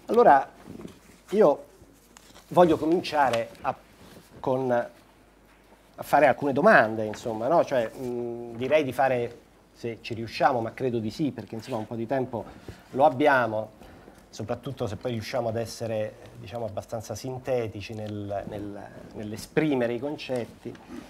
Allora, io voglio cominciare a fare alcune domande, insomma, no? Cioè, direi di fare, se ci riusciamo, ma credo di sì, perché insomma un po' di tempo lo abbiamo, soprattutto se poi riusciamo ad essere, diciamo, abbastanza sintetici nell'esprimere i concetti.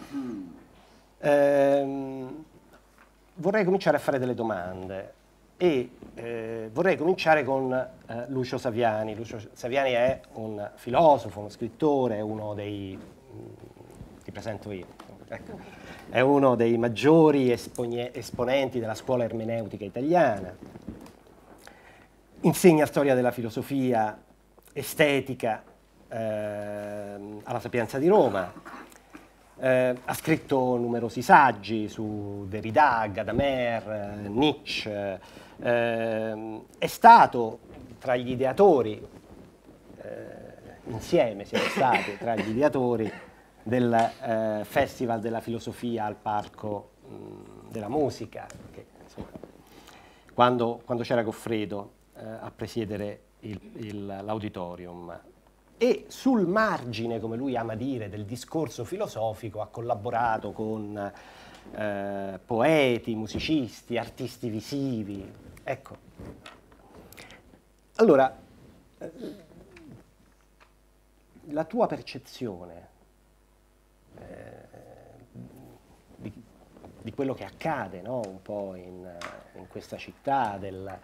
Vorrei cominciare a fare delle domande e vorrei cominciare con Lucio Saviani. Lucio Saviani è un filosofo, uno scrittore, uno dei... ti presento io. Ecco. È uno dei maggiori esponenti della scuola ermeneutica italiana. Insegna storia della filosofia estetica alla Sapienza di Roma. Ha scritto numerosi saggi su Derrida, Gadamer, Nietzsche. È stato tra gli ideatori, insieme siamo stati tra gli ideatori del Festival della Filosofia al Parco della Musica, che, insomma, quando c'era Goffredo a presiedere l'auditorium. E sul margine, come lui ama dire, del discorso filosofico ha collaborato con poeti, musicisti, artisti visivi. Ecco. Allora, la tua percezione di quello che accade, no? Un po' in questa città, del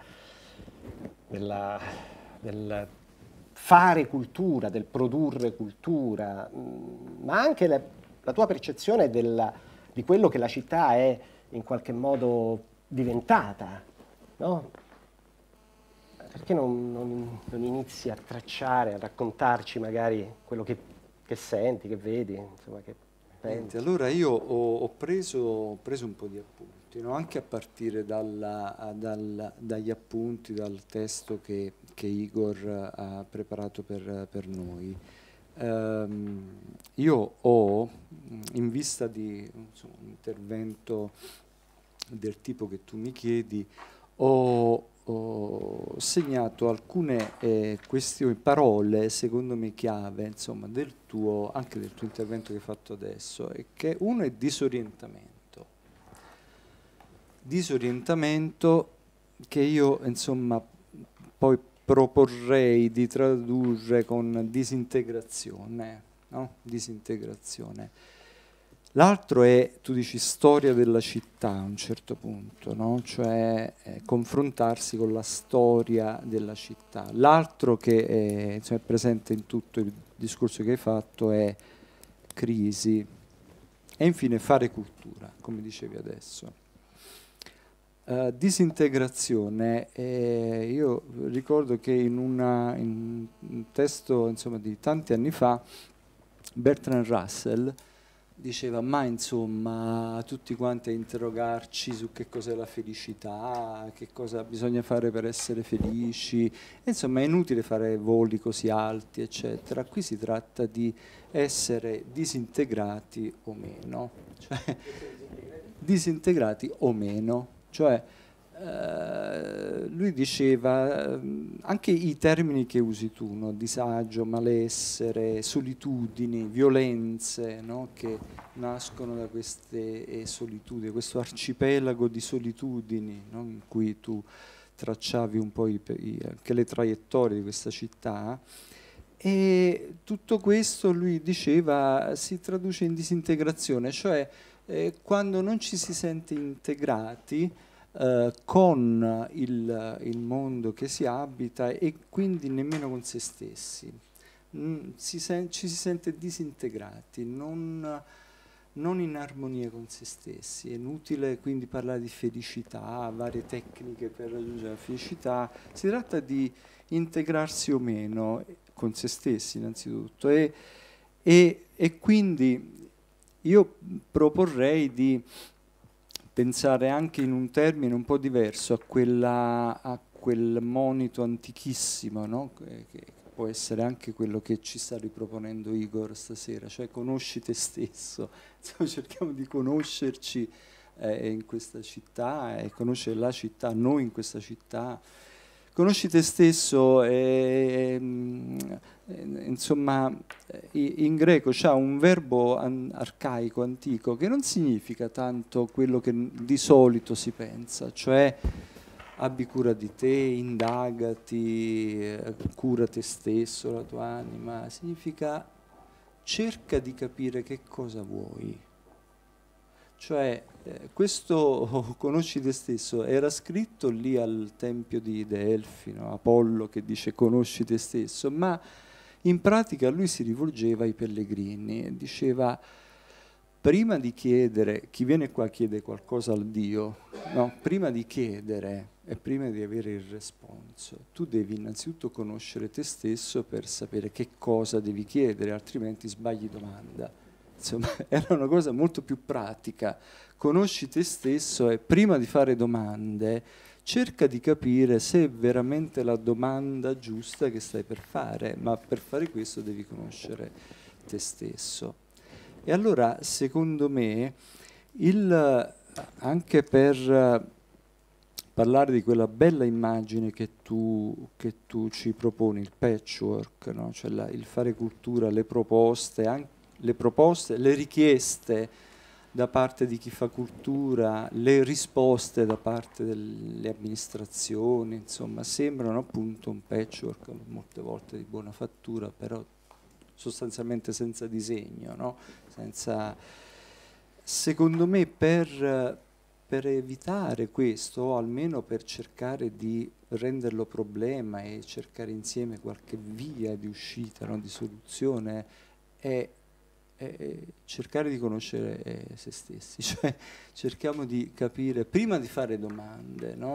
fare cultura, del produrre cultura, ma anche la tua percezione di quello che la città è in qualche modo diventata, no? Perché non inizi a tracciare, a raccontarci magari quello che senti, che vedi, insomma, che pensi? Allora io ho preso un po' di appunti, no? Anche a partire dagli appunti, dal testo che Igor ha preparato per noi. Io ho, in vista di insomma, un intervento del tipo che tu mi chiedi, ho segnato alcune questioni, parole secondo me chiave, insomma, anche del tuo intervento che hai fatto adesso, e che uno è disorientamento che io insomma poi proporrei di tradurre con disintegrazione, no? Disintegrazione. L'altro è, tu dici, storia della città a un certo punto, no? Cioè confrontarsi con la storia della città. L'altro che insomma, è presente in tutto il discorso che hai fatto è crisi e infine fare cultura, come dicevi adesso. Disintegrazione, io ricordo che in un testo insomma, di tanti anni fa Bertrand Russell diceva, ma insomma, tutti quanti a interrogarci su che cos'è la felicità, che cosa bisogna fare per essere felici, e insomma è inutile fare voli così alti, eccetera. Qui si tratta di essere disintegrati o meno, cioè disintegrati o meno, cioè lui diceva anche i termini che usi tu, no? Disagio, malessere, solitudini, violenze, no? Che nascono da queste solitudini, questo arcipelago di solitudini, no? In cui tu tracciavi un po' anche le traiettorie di questa città. E tutto questo, lui diceva, si traduce in disintegrazione, cioè quando non ci si sente integrati con il mondo che si abita e quindi nemmeno con se stessi. Ci si sente disintegrati, non in armonia con se stessi. È inutile quindi parlare di felicità, varie tecniche per raggiungere la felicità. Si tratta di integrarsi o meno con se stessi innanzitutto e quindi io proporrei di pensare anche in un termine un po' diverso a quel monito antichissimo, no? Che può essere anche quello che ci sta riproponendo Igor stasera, cioè conosci te stesso. Insomma, cerchiamo di conoscerci in questa città e conoscere la città, noi in questa città. Conosci te stesso insomma, in greco c'ha un verbo arcaico, antico, che non significa tanto quello che di solito si pensa, cioè abbi cura di te, indagati, cura te stesso, la tua anima. Significa cerca di capire che cosa vuoi. Cioè, questo conosci te stesso era scritto lì al tempio di Delfi, no? Apollo che dice conosci te stesso, ma in pratica lui si rivolgeva ai pellegrini e diceva: prima di chiedere, chi viene qua chiede qualcosa al Dio, no? Prima di chiedere e prima di avere il responso, tu devi innanzitutto conoscere te stesso per sapere che cosa devi chiedere, altrimenti sbagli domanda. Insomma, era una cosa molto più pratica. Conosci te stesso e prima di fare domande cerca di capire se è veramente la domanda giusta che stai per fare, ma per fare questo devi conoscere te stesso. E allora, secondo me, anche per parlare di quella bella immagine che tu ci proponi, il patchwork, no? Cioè il fare cultura, le proposte, le richieste da parte di chi fa cultura, le risposte da parte delle amministrazioni, insomma, sembrano appunto un patchwork molte volte di buona fattura, però sostanzialmente senza disegno, no? Secondo me per evitare questo, o almeno per cercare di renderlo problema e cercare insieme qualche via di uscita, no? Di soluzione, è cercare di conoscere se stessi, cioè cerchiamo di capire, prima di fare domande, no?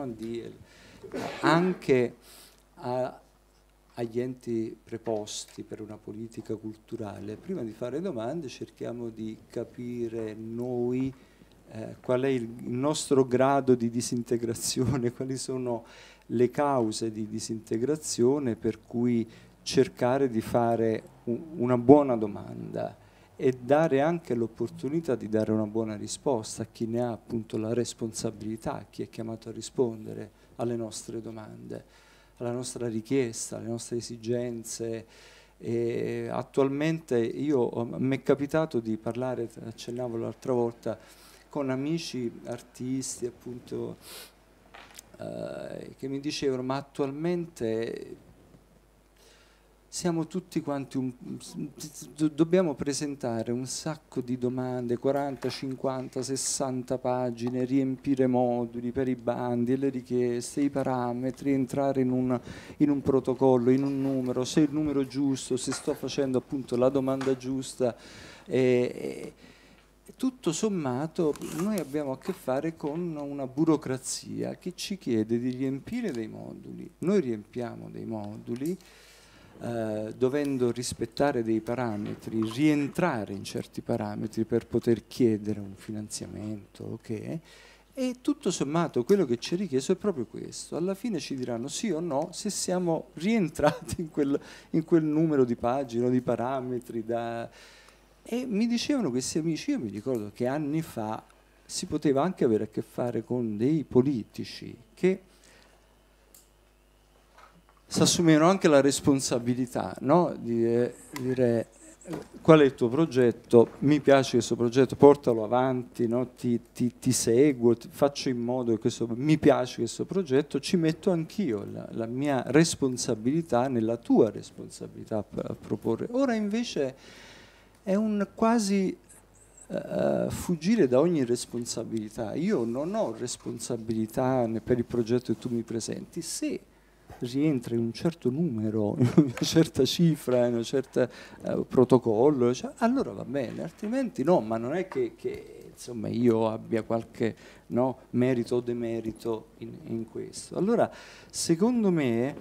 Anche agli enti preposti per una politica culturale, prima di fare domande cerchiamo di capire noi qual è il nostro grado di disintegrazione, quali sono le cause di disintegrazione, per cui cercare di fare una buona domanda e dare anche l'opportunità di dare una buona risposta a chi ne ha appunto la responsabilità, a chi è chiamato a rispondere alle nostre domande, alla nostra richiesta, alle nostre esigenze. E attualmente mi è capitato di parlare, accennavo l'altra volta, con amici artisti appunto che mi dicevano: ma attualmente siamo tutti quanti dobbiamo presentare un sacco di domande, 40, 50, 60 pagine, riempire moduli per i bandi, le richieste, i parametri, entrare in un protocollo, in un numero, se è il numero giusto, se sto facendo appunto la domanda giusta. Tutto sommato noi abbiamo a che fare con una burocrazia che ci chiede di riempire dei moduli. Noi riempiamo dei moduli dovendo rispettare dei parametri, rientrare in certi parametri per poter chiedere un finanziamento, ok? E tutto sommato quello che ci è richiesto è proprio questo. Alla fine ci diranno sì o no se siamo rientrati in quel numero di pagine o di parametri. E mi dicevano questi amici, io mi ricordo che anni fa si poteva anche avere a che fare con dei politici che si assumevano anche la responsabilità, no? Di dire qual è il tuo progetto, mi piace questo progetto, portalo avanti, no? ti seguo, faccio in modo che mi piace questo progetto, ci metto anch'io la mia responsabilità nella tua responsabilità a proporre. Ora invece è un quasi fuggire da ogni responsabilità. Io non ho responsabilità per il progetto che tu mi presenti. Se rientra in un certo numero, in una certa cifra, in un certo protocollo, cioè, allora va bene, altrimenti no, ma non è che insomma io abbia qualche merito o demerito in questo. Allora, secondo me,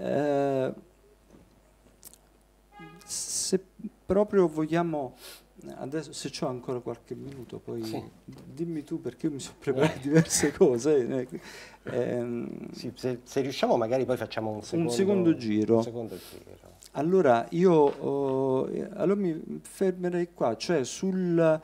se proprio vogliamo, adesso se c'ho ancora qualche minuto, poi sì, dimmi tu, perché io mi sono preparato diverse cose. Sì, se riusciamo magari poi facciamo un secondo giro. Allora allora mi fermerei qua, cioè sul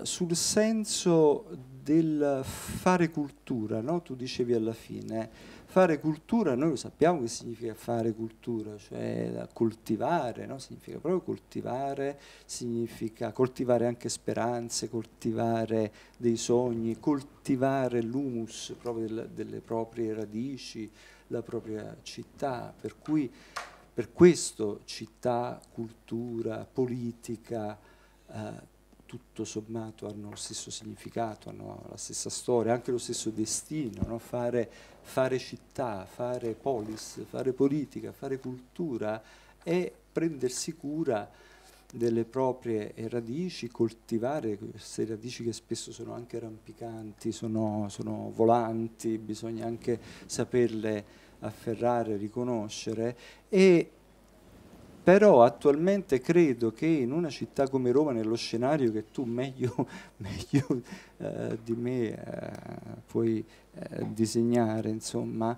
senso del fare cultura, no? Tu dicevi alla fine, Fare cultura, noi lo sappiamo che significa fare cultura, cioè coltivare, no? Significa proprio coltivare, significa coltivare anche speranze, coltivare dei sogni, coltivare l'humus proprio delle proprie radici, la propria città, per cui per questo città, cultura, politica, tutto sommato hanno lo stesso significato, hanno la stessa storia, anche lo stesso destino, no? Fare città, fare polis, fare politica, fare cultura è prendersi cura delle proprie radici, coltivare queste radici che spesso sono anche rampicanti, sono volanti, bisogna anche saperle afferrare, riconoscere, e però attualmente credo che in una città come Roma, nello scenario che tu meglio di me puoi disegnare, insomma,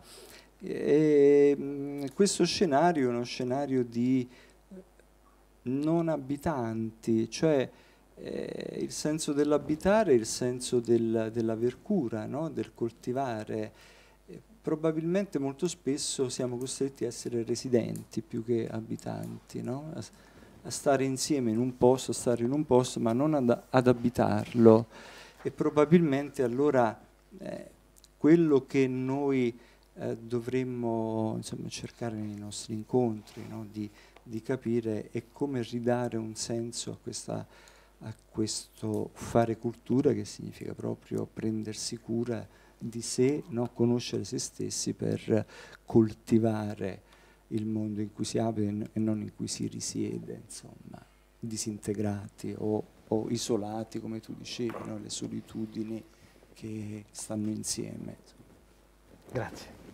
questo scenario è uno scenario di non abitanti, cioè il senso dell'abitare, il senso dell'aver cura, no? Del coltivare. Probabilmente molto spesso siamo costretti a essere residenti più che abitanti, no? A stare insieme in un posto, a stare in un posto, ma non ad abitarlo. E probabilmente allora quello che noi dovremmo, insomma, cercare nei nostri incontri, no? Di capire è come ridare un senso a questo fare cultura, che significa proprio prendersi cura di sé, no? Conoscere se stessi per coltivare il mondo in cui si apre e non in cui si risiede, insomma, disintegrati o isolati, come tu dicevi, no? Le solitudini che stanno insieme. Grazie.